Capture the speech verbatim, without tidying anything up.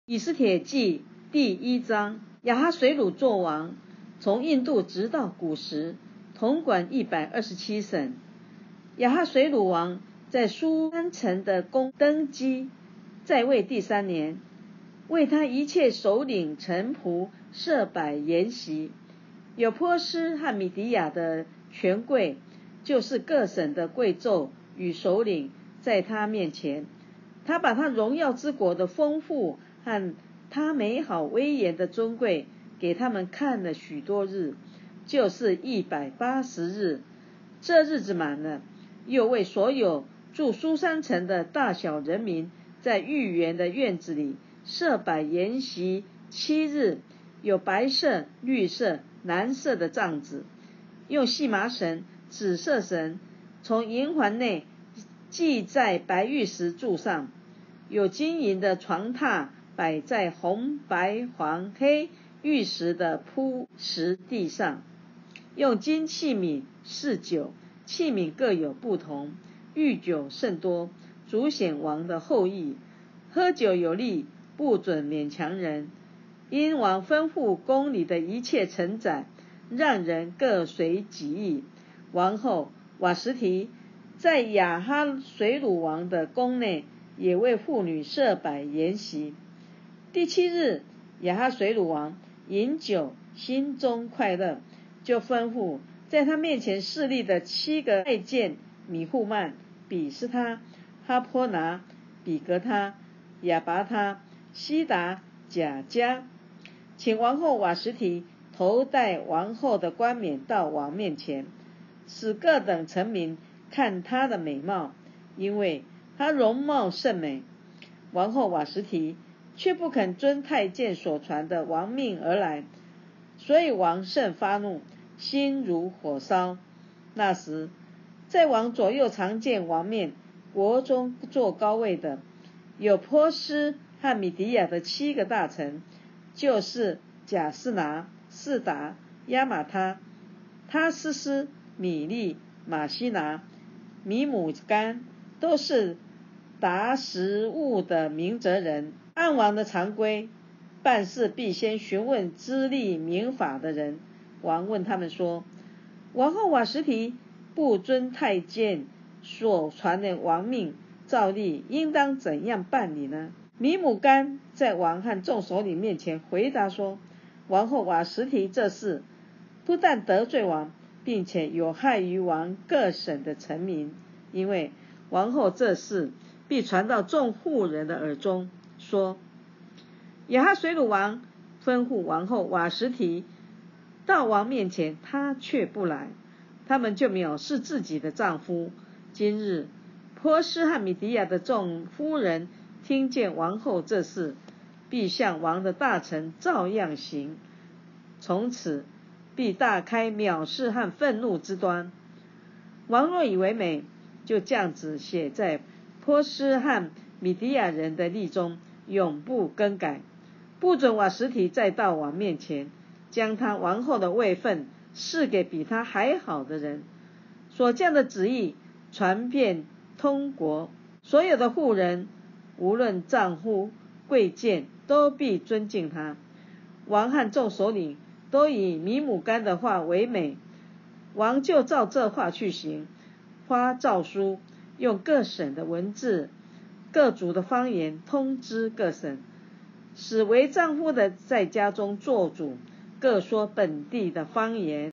以斯帖记第一章，亚哈随鲁作王，从印度直到古时，统管一百二十七省。亚哈随鲁王在书珊城的宫登基，在位第三年，为他一切首领臣仆设摆筵席，有波斯和米底亚的权贵，就是各省的贵胄与首领，在他面前。他把他荣耀之国的丰富和他美好威严的尊贵给他们看了许多日，就是一百八十日。这日子满了，又为所有住书珊城的大小人民，在御园的院子里设摆筵席七日，有白色、绿色、蓝色的帐子，用细麻绳、紫色绳从银环内系在白玉石柱上，有金银的床榻摆在红白黄黑玉石的铺石地上，用金器皿侍酒，器皿各有不同，御酒甚多，足显王的厚意。喝酒有例，不准勉强人。因王吩咐宫里的一切臣宰，让人各随己意。王后瓦实提在亚哈随鲁王的宫内，也为妇女设摆筵席。第七日，亚哈随鲁王饮酒，心中快乐，就吩咐在他面前侍立的七个太监米户曼、比斯他、哈坡拿、比格他、亚拔他、西达、贾加，请王后瓦实提头戴王后的冠冕到王面前，使各等臣民看她的美貌，因为她容貌甚美。王后瓦实提却不肯遵太监所传的王命而来，所以王甚发怒，心如火烧。那时，在王左右常见王面，国中坐高位的，有波斯和米底亚的七个大臣，就是贾士拿、士达、亚玛他、他斯斯、米利、马西拿、米姆干，都是达实务的明哲人。按王的常规，办事必先询问资历明法的人。王问他们说，王后瓦实提不遵太监所传的王命，照例应当怎样办理呢？米姆干在王和众首领面前回答说，王后瓦实提这事不但得罪王，并且有害于王各省的臣民，因为王后这事必传到众户人的耳中，说亚哈随鲁王吩咐王后瓦实提到王面前，她却不来，他们就藐视自己的丈夫。今日波斯和米底亚的众夫人听见王后这事，必向王的大臣照样行，从此必大开藐视和愤怒之端。王若以为美，就降旨写在波斯和米底亚人的例中，永不更改，不准瓦实提再到王面前，将他王后的位分赐给比他还好的人。所降的旨意传遍通国，所有的户人，无论丈夫贵贱，都必尊敬他。王和众首领都以米姆干的话为美，王就照这话去行，发诏书，用各省的文字、各族的方言通知各省，使为丈夫的在家中做主，各说本地的方言。